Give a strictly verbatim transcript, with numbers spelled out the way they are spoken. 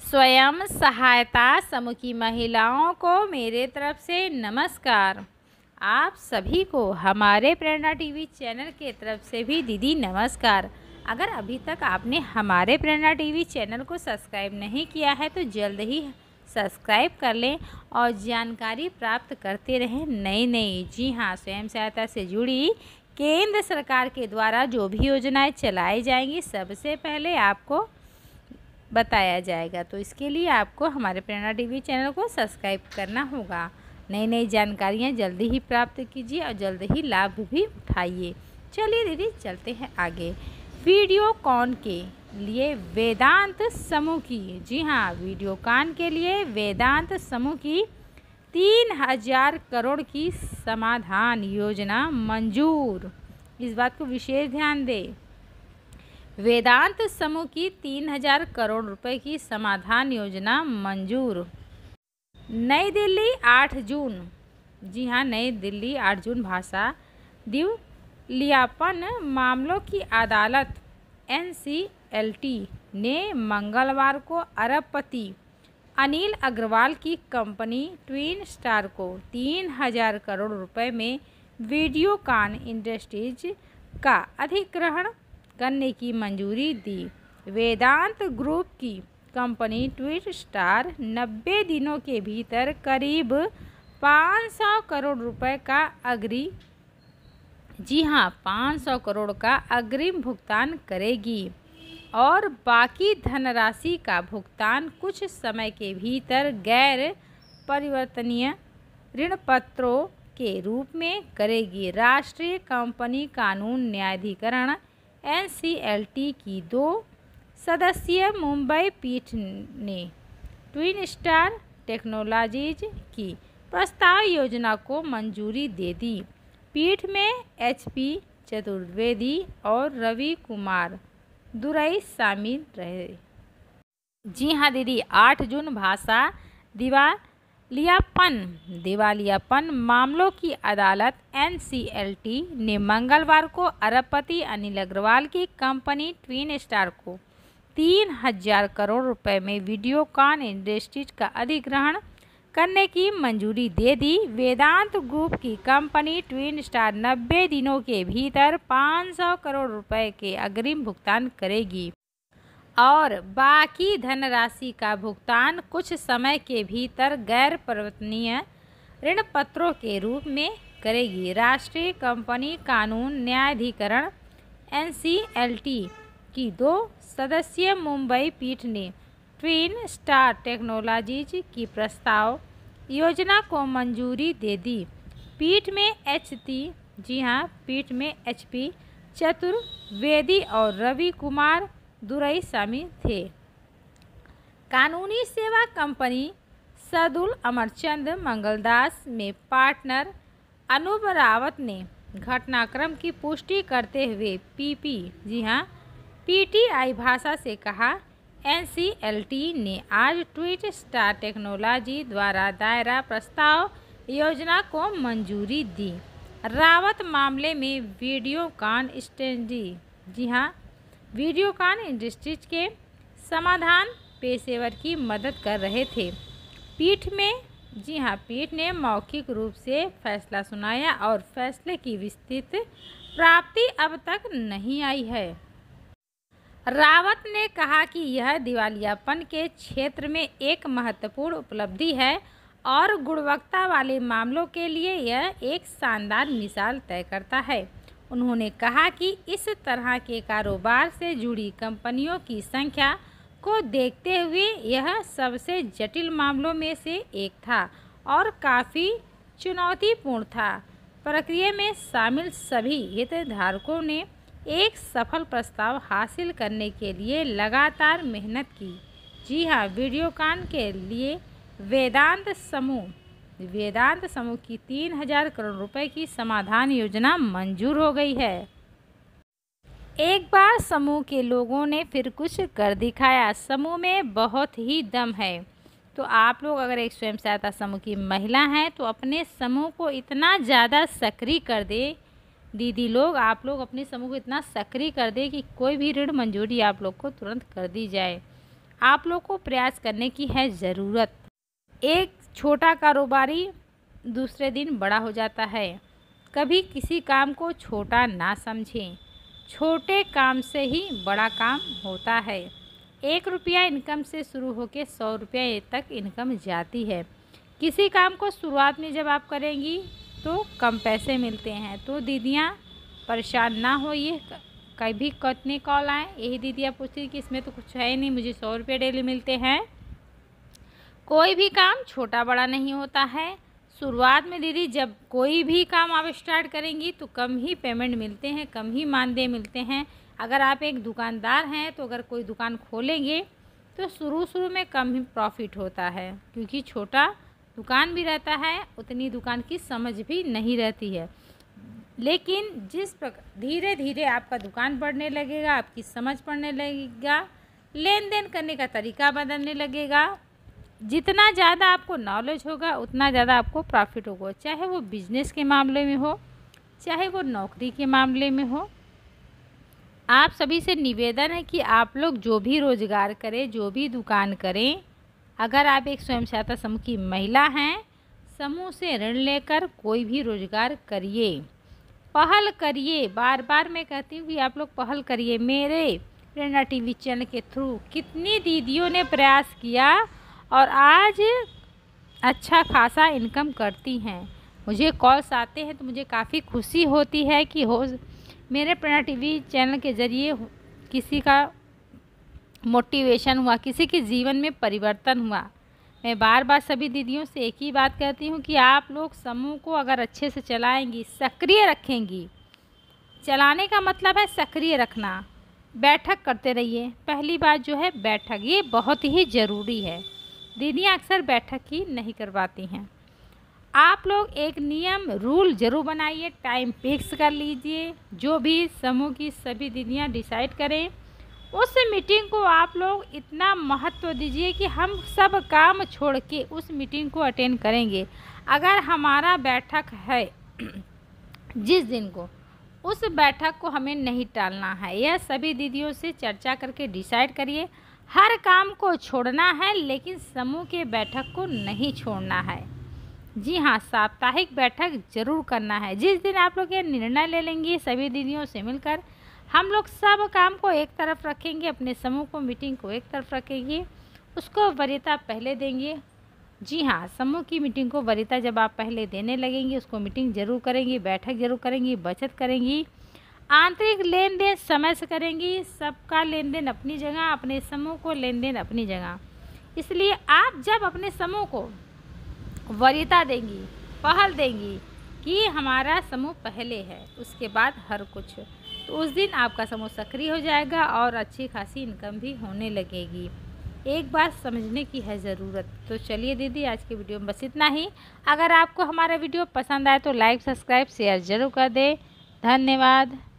स्वयं सहायता समूह की महिलाओं को मेरे तरफ से नमस्कार। आप सभी को हमारे प्रेरणा टीवी चैनल के तरफ से भी दीदी नमस्कार। अगर अभी तक आपने हमारे प्रेरणा टीवी चैनल को सब्सक्राइब नहीं किया है तो जल्द ही सब्सक्राइब कर लें और जानकारी प्राप्त करते रहें नई नई जी हाँ स्वयं सहायता से जुड़ी केंद्र सरकार के द्वारा जो भी योजनाएं चलाई जाएंगी सबसे पहले आपको बताया जाएगा। तो इसके लिए आपको हमारे प्रेरणा टीवी चैनल को सब्सक्राइब करना होगा। नई नई जानकारियाँ जल्दी ही प्राप्त कीजिए और जल्द ही लाभ भी उठाइए। चलिए दीदी चलते हैं आगे। वीडियोकॉन के लिए वेदांत समूह की जी हाँ वीडियोकॉन के लिए वेदांत समूह की तीन हजार करोड़ की समाधान योजना मंजूर। इस बात को विशेष ध्यान दें। वेदांत समूह की तीन हजार करोड़ रुपए की समाधान योजना मंजूर। नई दिल्ली आठ जून जी हाँ नई दिल्ली आठ जून भाषा दिवालियापन मामलों की अदालत एन सी एल टी ने मंगलवार को अरबपति अनिल अग्रवाल की कंपनी ट्विन स्टार को तीन हजार करोड़ रुपए में वीडियोकॉन इंडस्ट्रीज का अधिग्रहण करने की मंजूरी दी। वेदांत ग्रुप की कंपनी ट्विन स्टार नब्बे दिनों के भीतर करीब पाँच सौ करोड़ रुपए का अग्रिम जी हाँ पाँच सौ करोड़ का अग्रिम भुगतान करेगी और बाकी धनराशि का भुगतान कुछ समय के भीतर गैर परिवर्तनीय ऋण पत्रों के रूप में करेगी। राष्ट्रीय कंपनी कानून न्यायाधिकरण एन सी एल टी की दो सदस्यीय मुंबई पीठ ने ट्विन स्टार टेक्नोलॉजीज की प्रस्ताव योजना को मंजूरी दे दी। पीठ में एच पी चतुर्वेदी और रवि कुमार दुरई शामिल रहे। जी हाँ दीदी आठ जून भाषा दिवालियापन दिवालियापन मामलों की अदालत एन सी एल टी ने मंगलवार को अरबपति अनिल अग्रवाल की कंपनी ट्विन स्टार को तीन हजार करोड़ रुपए में वीडियोकॉन इंडस्ट्रीज का अधिग्रहण करने की मंजूरी दे दी। वेदांत ग्रुप की कंपनी ट्विन स्टार नब्बे दिनों के भीतर पाँच सौ करोड़ रुपए के अग्रिम भुगतान करेगी और बाकी धनराशि का भुगतान कुछ समय के भीतर गैर परिवर्तनीय ऋण पत्रों के रूप में करेगी। राष्ट्रीय कंपनी कानून न्यायाधिकरण एन सी एल टी की दो सदस्यीय मुंबई पीठ ने ट्विन स्टार टेक्नोलॉजीज की प्रस्ताव योजना को मंजूरी दे दी। पीठ में एच टी जी हाँ पीठ में एच पी चतुर्वेदी और रवि कुमार दुरई शामिल थे। कानूनी सेवा कंपनी सदुल अमरचंद मंगलदास में पार्टनर अनूप रावत ने घटनाक्रम की पुष्टि करते हुए पीपी जी हाँ पीटीआई भाषा से कहा एन सी एल टी ने आज ट्विन स्टार टेक्नोलॉजी द्वारा दायरा प्रस्ताव योजना को मंजूरी दी। रावत मामले में वीडियोकॉन इंडस्ट्रीज जी हाँ वीडियोकॉन इंडस्ट्रीज के समाधान पेशेवर की मदद कर रहे थे। पीठ में जी हाँ पीठ ने मौखिक रूप से फैसला सुनाया और फैसले की विस्तृत प्राप्ति अब तक नहीं आई है। रावत ने कहा कि यह दिवालियापन के क्षेत्र में एक महत्वपूर्ण उपलब्धि है और गुणवत्ता वाले मामलों के लिए यह एक शानदार मिसाल तय करता है। उन्होंने कहा कि इस तरह के कारोबार से जुड़ी कंपनियों की संख्या को देखते हुए यह सबसे जटिल मामलों में से एक था और काफ़ी चुनौतीपूर्ण था। प्रक्रिया में शामिल सभी हितधारकों ने एक सफल प्रस्ताव हासिल करने के लिए लगातार मेहनत की। जी हाँ वीडियोकॉन के लिए वेदांत समूह वेदांत समूह की तीन हजार करोड़ रुपए की समाधान योजना मंजूर हो गई है। एक बार समूह के लोगों ने फिर कुछ कर दिखाया। समूह में बहुत ही दम है। तो आप लोग अगर एक स्वयं सहायता समूह की महिला हैं तो अपने समूह को इतना ज़्यादा सक्रिय कर दे दीदी लोग, आप लोग अपने समूह को इतना सक्रिय कर दे कि कोई भी ऋण मंजूरी आप लोग को तुरंत कर दी जाए। आप लोग को प्रयास करने की है ज़रूरत। एक छोटा कारोबारी दूसरे दिन बड़ा हो जाता है। कभी किसी काम को छोटा ना समझें। छोटे काम से ही बड़ा काम होता है। एक रुपया इनकम से शुरू होकर सौ रुपये तक इनकम जाती है। किसी काम को शुरुआत में जब आप करेंगी तो कम पैसे मिलते हैं। तो दीदियाँ परेशान ना होइए, कभी कितने कॉल आए यही दीदियाँ पूछती कि इसमें तो कुछ है ही नहीं, मुझे सौ रुपये डेली मिलते हैं। कोई भी काम छोटा बड़ा नहीं होता है। शुरुआत में दीदी जब कोई भी काम आप स्टार्ट करेंगी तो कम ही पेमेंट मिलते हैं, कम ही मानदेय मिलते हैं। अगर आप एक दुकानदार हैं तो अगर कोई दुकान खोलेंगे तो शुरू शुरू में कम ही प्रॉफिट होता है, क्योंकि छोटा दुकान भी रहता है, उतनी दुकान की समझ भी नहीं रहती है। लेकिन जिस प्रकार धीरे धीरे आपका दुकान बढ़ने लगेगा, आपकी समझ बढ़ने लगेगा, लेन देन करने का तरीका बदलने लगेगा, जितना ज़्यादा आपको नॉलेज होगा उतना ज़्यादा आपको प्रॉफिट होगा, चाहे वो बिजनेस के मामले में हो, चाहे वो नौकरी के मामले में हो। आप सभी से निवेदन है कि आप लोग जो भी रोज़गार करें, जो भी दुकान करें, अगर आप एक स्वयं सहायता समूह की महिला हैं, समूह से ऋण लेकर कोई भी रोज़गार करिए, पहल करिए। बार बार मैं कहती हूँ कि आप लोग पहल करिए। मेरे प्रेरणा टीवी चैनल के थ्रू कितनी दीदियों ने प्रयास किया और आज अच्छा खासा इनकम करती हैं। मुझे कॉल्स आते हैं तो मुझे काफ़ी खुशी होती है कि हो मेरे प्रेरणा टीवी चैनल के ज़रिए किसी का मोटिवेशन हुआ, किसी के जीवन में परिवर्तन हुआ। मैं बार बार सभी दीदियों से एक ही बात कहती हूँ कि आप लोग समूह को अगर अच्छे से चलाएंगी, सक्रिय रखेंगी, चलाने का मतलब है सक्रिय रखना, बैठक करते रहिए। पहली बात जो है बैठक, ये बहुत ही ज़रूरी है। दीदियाँ अक्सर बैठक ही नहीं करवाती हैं। आप लोग एक नियम रूल ज़रूर बनाइए, टाइम फिक्स कर लीजिए। जो भी समूह की सभी दीदियाँ डिसाइड करें उस मीटिंग को आप लोग इतना महत्व दीजिए कि हम सब काम छोड़ के उस मीटिंग को अटेंड करेंगे। अगर हमारा बैठक है जिस दिन को, उस बैठक को हमें नहीं टालना है। यह सभी दीदियों से चर्चा करके डिसाइड करिए। हर काम को छोड़ना है लेकिन समूह के बैठक को नहीं छोड़ना है। जी हाँ, साप्ताहिक बैठक जरूर करना है। जिस दिन आप लोग ये निर्णय ले लेंगे सभी दीदियों से मिलकर, हम लोग सब काम को एक तरफ रखेंगे, अपने समूह को, मीटिंग को एक तरफ रखेंगे, उसको वरीयता पहले देंगे। जी हाँ, समूह की मीटिंग को वरीयता जब आप पहले देने लगेंगे, उसको मीटिंग जरूर करेंगी, बैठक जरूर करेंगी, बचत करेंगी, आंतरिक लेन देन समय से करेंगी। सबका लेन देन अपनी जगह, अपने समूह को लेन देन अपनी जगह। इसलिए आप जब अपने समूह को वरीयता देंगी, पहल देंगी कि हमारा समूह पहले है, उसके बाद हर कुछ, तो उस दिन आपका समूह सक्रिय हो जाएगा और अच्छी खासी इनकम भी होने लगेगी। एक बात समझने की है ज़रूरत। तो चलिए दीदी, आज के वीडियो में बस इतना ही। अगर आपको हमारा वीडियो पसंद आए तो लाइक, सब्सक्राइब, शेयर ज़रूर कर दें। धन्यवाद।